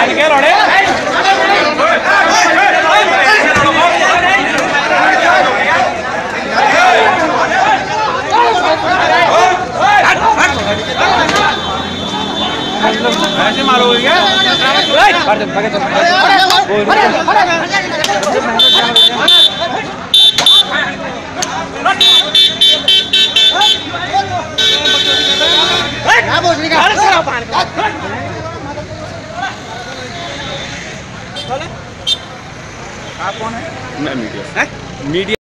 ऐसे मारोगे क्या? आप कौन है? मैं मीडिया।